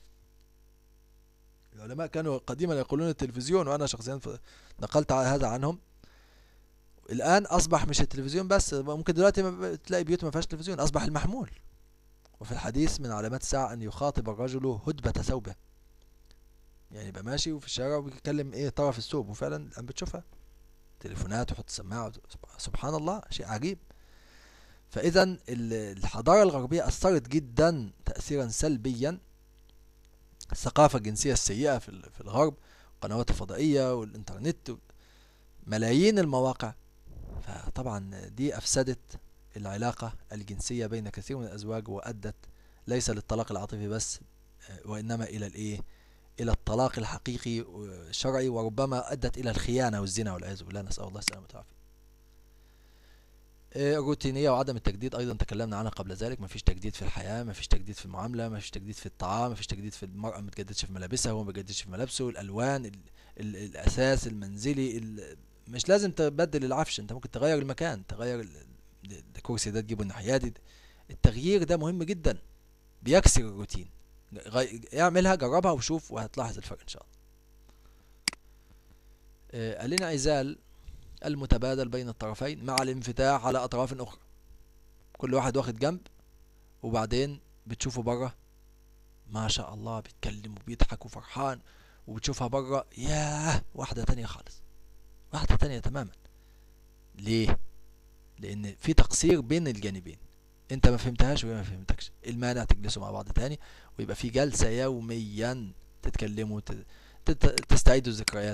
العلماء كانوا قديما يقولون التلفزيون، وأنا شخصيا نقلت هذا عنهم. الآن أصبح مش التلفزيون بس، ممكن دلوقتي تلاقي بيوت ما فيهاش تلفزيون، أصبح المحمول. وفي الحديث من علامات الساعة أن يخاطب الرجل هدبة ثوبه، يعني يبقى ماشي وفي الشارع وبيتكلم طرف الثوب، وفعلا الآن بتشوفها تليفونات وحط سماعة، سبحان الله شيء عجيب. فإذا الحضارة الغربية أثرت جدا تأثيرا سلبيا. الثقافة الجنسية السيئة في الغرب، القنوات الفضائية والإنترنت، ملايين المواقع، فطبعا دي أفسدت العلاقة الجنسية بين كثير من الأزواج، وأدت ليس للطلاق العاطفي بس، وإنما إلى إلى الطلاق الحقيقي الشرعي، وربما أدت إلى الخيانة والزنا والعياذ بالله، نسأل الله السلامة والعافية. الروتينية وعدم التجديد أيضا تكلمنا عنها قبل ذلك. مفيش تجديد في الحياة، مفيش تجديد في المعاملة، مفيش تجديد في الطعام، مفيش تجديد في المرأة ما تجددش في ملابسها وهو ما بيجددش في ملابسه، الألوان، الأساس المنزلي، مش لازم تبدل العفش، انت ممكن تغير المكان، تغير الكرسي ده تجيبه الناحية دي. التغيير ده مهم جدا، بيكسر الروتين. اعملها، جربها وشوف وهتلاحظ الفرق ان شاء الله. قال لنا عزال المتبادل بين الطرفين مع الانفتاح على اطراف اخرى. كل واحد واخد جنب، وبعدين بتشوفه بره ما شاء الله بيتكلم وبيضحك وفرحان، وبتشوفها بره ياه واحدة تانية خالص، واحدة تانية تماما. ليه؟ لان في تقصير بين الجانبين، انت ما فهمتهاش وهي ما فهمتكش. المانع تجلسوا مع بعض تاني ويبقى في جلسة يوميا تتكلموا، تستعيدوا الذكريات.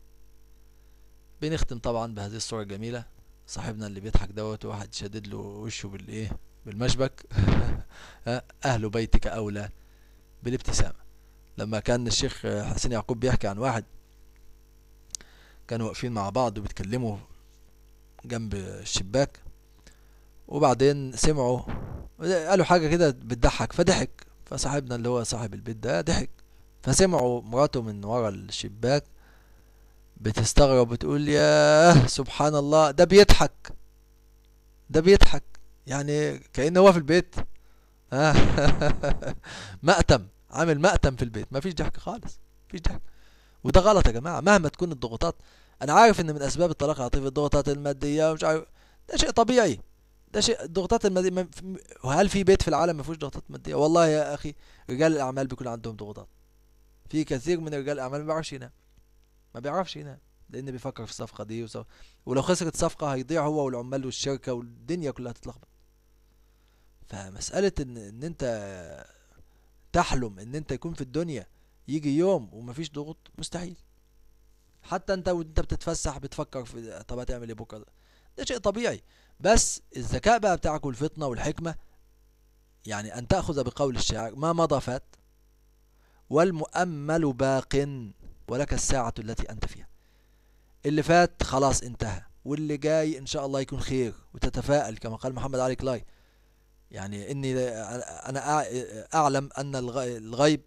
بنختم طبعا بهذه الصورة الجميلة، صاحبنا اللي بيضحك دوت واحد شدد له وشه بالمشبك اهل بيتك اولى بالابتسامة. لما كان الشيخ حسين يعقوب بيحكي عن واحد كانوا واقفين مع بعض وبيتكلموا جنب الشباك، وبعدين سمعوا قالوا حاجة كده بتضحك فضحك، فصاحبنا اللي هو صاحب البيت ده ضحك، فسمعوا مراته من ورا الشباك بتستغرب بتقول يا سبحان الله ده بيضحك، ده بيضحك، يعني كأنه هو في البيت مأتم، عامل مأتم في البيت، مفيش ضحك خالص، مفيش ضحك. وده غلط يا جماعه، مهما تكون الضغوطات. انا عارف ان من اسباب الطلاق العاطفي الضغوطات الماديه ومش عارف، ده شيء طبيعي، ده شيء الضغوطات الماديه وهل في بيت في العالم ما فيهوش ضغوطات ماديه؟ والله يا اخي رجال الاعمال بيكون عندهم ضغوطات. في كثير من رجال الاعمال ما بيعرفش ينام، ما بيعرفش ينام، لان بيفكر في الصفقه دي ولو خسرت صفقه هيضيع هو والعمال والشركه والدنيا كلها تتلخبط. فمساله ان انت تحلم ان انت يكون في الدنيا يجي يوم ومفيش ضغوط، مستحيل. حتى انت وانت بتتفسح بتفكر في طب هتعمل ايه بكره، ده شيء طبيعي. بس الذكاء بقى بتاعك والفطنه والحكمه، يعني ان تاخذ بقول الشاعر ما مضى فات والمؤمل باق ولك الساعه التي انت فيها. اللي فات خلاص انتهى، واللي جاي ان شاء الله يكون خير، وتتفائل كما قال محمد علي كلاي. يعني اني انا اعلم ان الغيب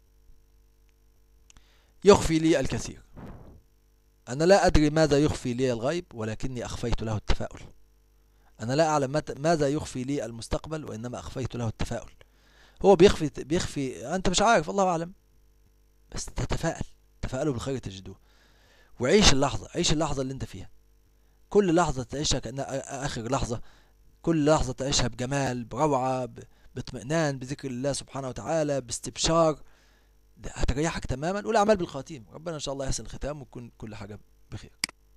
يخفي لي الكثير. أنا لا أدري ماذا يخفي لي الغيب، ولكني أخفيت له التفاؤل. أنا لا أعلم ماذا يخفي لي المستقبل، وإنما أخفيت له التفاؤل. هو بيخفي أنت مش عارف، الله أعلم، بس تتفائل، تفائلوا بالخير تجدوه. وعيش اللحظة، عيش اللحظة اللي أنت فيها، كل لحظة تعيشها كأنها آخر لحظة، كل لحظة تعيشها بجمال، بروعة، باطمئنان، بذكر الله سبحانه وتعالى، باستبشار، هتريحك تماما. والأعمال بالخواتيم، ربنا إن شاء الله يحسن الختام وتكون كل حاجة بخير.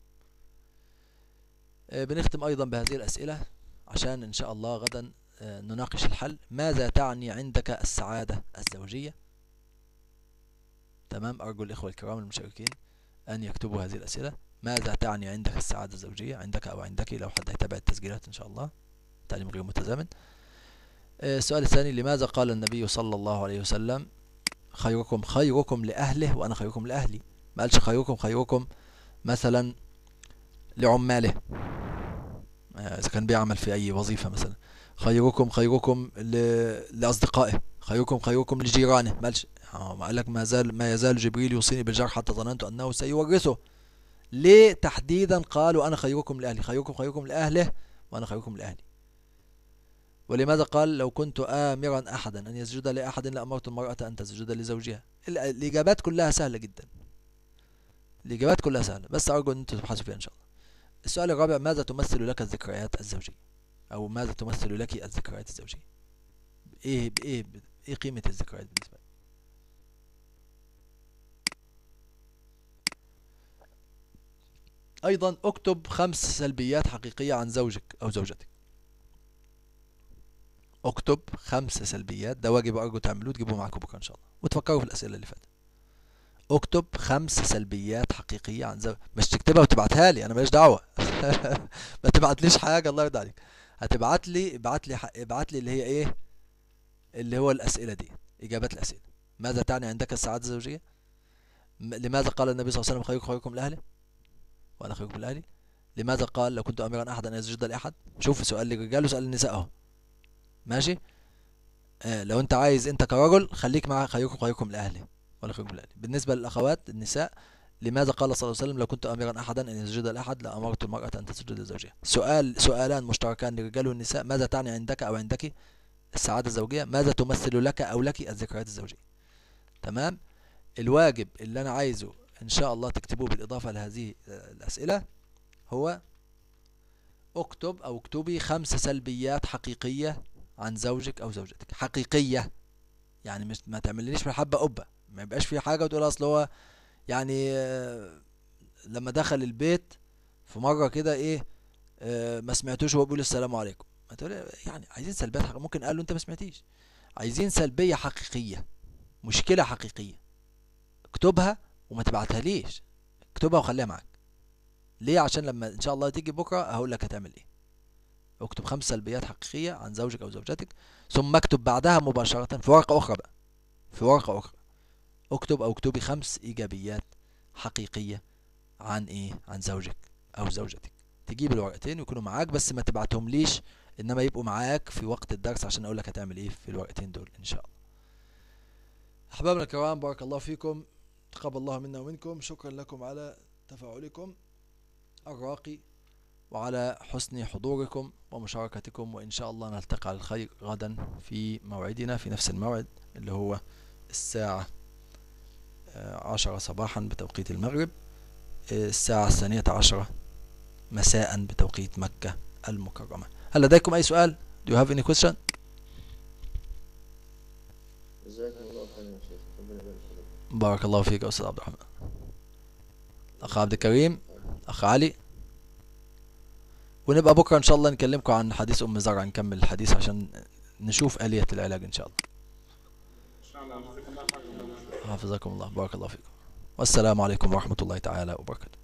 بنختم أيضا بهذه الأسئلة عشان إن شاء الله غدا نناقش الحل. ماذا تعني عندك السعادة الزوجية؟ تمام، أرجو الإخوة الكرام المشاركين أن يكتبوا هذه الأسئلة. ماذا تعني عندك السعادة الزوجية؟ عندك أو عندك، لو حد هيتابع التسجيلات إن شاء الله، تعليم غير متزامن. السؤال الثاني: لماذا قال النبي صلى الله عليه وسلم خيركم خيركم لأهله وأنا خيركم لأهلي؟ ما قالش خيركم مثلا لعماله إذا كان بيعمل في أي وظيفة مثلا، خيركم لأصدقائه، خيركم لجيرانه، ما قال لك ما يزال جبريل يوصيني بالجار حتى ظننت أنه سيورثه. ليه تحديدا قالوا أنا خيركم لأهلي؟ خيركم لأهله وأنا خيركم لأهلي. ولماذا قال لو كنت آمرا أحدا أن يسجد لأحد لأمرت المرأة أن تسجد لزوجها؟ الإجابات كلها سهلة جدا، الإجابات كلها سهلة، بس أرجو أن أنتم تبحثوا فيها إن شاء الله. السؤال الرابع: ماذا تمثل لك الذكريات الزوجية؟ أو ماذا تمثل لك الذكريات الزوجية؟ إيه قيمة الذكريات بالنسبة لك؟ أيضا اكتب 5 سلبيات حقيقية عن زوجك أو زوجتك. اكتب 5 سلبيات، ده واجب أرجو تعملوه تجيبوه معاكم بكرة إن شاء الله، وتفكروا في الأسئلة اللي فاتت. اكتب 5 سلبيات حقيقية عن زوجك، مش تكتبها وتبعتها لي، أنا ماليش دعوة. ما تبعتليش حاجة، الله يرضى عليك. ابعت لي اللي هي إيه، اللي هو الأسئلة دي، إجابات الأسئلة. ماذا تعني عندك السعادة الزوجية؟ لماذا قال النبي صلى الله عليه وسلم خيركم لأهله وأنا خيركم لأهلي؟ لماذا قال لو كنت أميرا أحدا أن يسجد لأحد؟ شوف، سؤال للرجال وسؤال للنساء أهو، ماشي. لو أنت عايز أنت كرجل خليك مع خيركم لأهله وأنا خيركم لأهلي. بالنسبة للأخوات النساء: لماذا قال صلى الله عليه وسلم لو كنت أميرا أحدا أن يسجد لأحد لأمرت المرأة أن تسجد لزوجها؟ سؤالان مشتركان للرجال والنساء: ماذا تعني عندك أو عندك السعادة الزوجية؟ ماذا تمثل لك أو لك الذكريات الزوجية؟ تمام. الواجب اللي أنا عايزه إن شاء الله تكتبوه بالإضافة لهذه الأسئلة هو اكتب أو اكتبي 5 سلبيات حقيقية عن زوجك أو زوجتك، حقيقية، يعني مش ما تعمليش في الحبة قبة، ما يبقاش في حاجة وتقول أصل هو يعني لما دخل البيت في مرة كده إيه ما سمعتوش وهو بيقول السلام عليكم، ما تقول يعني عايزين سلبيات حقيقية. ممكن قال له أنت ما سمعتيش، عايزين سلبية حقيقية، مشكلة حقيقية، اكتبها وما تبعتها ليش، اكتبها وخليها معاك. ليه؟ عشان لما ان شاء الله تيجي بكره هقول لك هتعمل ايه. اكتب 5 سلبيات حقيقيه عن زوجك او زوجتك، ثم اكتب بعدها مباشره في ورقه اخرى بقى، في ورقه اخرى اكتب او اكتبي 5 ايجابيات حقيقيه عن ايه، عن زوجك او زوجتك. تجيب الورقتين ويكونوا معاك، بس ما تبعتهم ليش، انما يبقوا معاك في وقت الدرس عشان اقول لك هتعمل ايه في الورقتين دول ان شاء الله. احبابنا الكرام، بارك الله فيكم، تقبل الله منا ومنكم، شكرا لكم على تفاعلكم الراقي وعلى حسن حضوركم ومشاركتكم، وإن شاء الله نلتقي على الخير غدا في موعدنا في نفس الموعد اللي هو الساعة 10 صباحا بتوقيت المغرب، الساعة 12 مساء بتوقيت مكة المكرمة. هل لديكم أي سؤال؟ Do you have any question؟ جزاكم الله خيرا يا شيخ، ربنا يبارك فيك. بارك الله فيك يا أستاذ عبد الرحمن. أخ عبد الكريم، أخ علي، ونبقى بكرة إن شاء الله نكلمكم عن حديث أم زرع، نكمل الحديث عشان نشوف آلية العلاج إن شاء الله. حفظكم الله، بارك الله فيكم، والسلام عليكم ورحمة الله تعالى وبركاته.